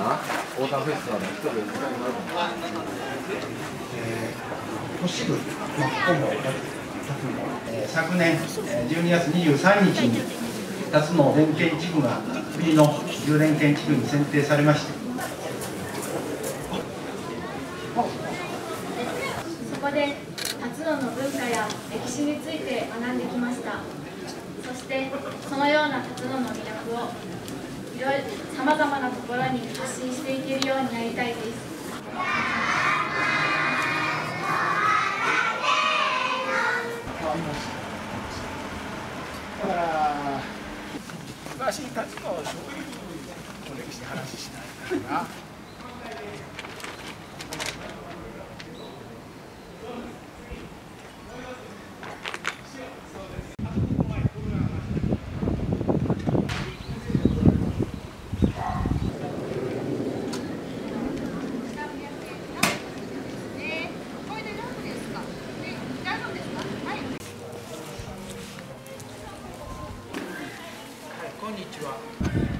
なオータムフェスティバルの一人で使いになるもんな。 都市部の本部を立つの昨年12月23日に2つの連携地区が国の10連携地区に選定されまして、 そこで辰野の文化や歴史について学んできました。そしてそのような辰野の魅力をさまざまなところに発信していけるようになりたいです。 だから昔辰野のそういう歴史話しないからな。こんにちは。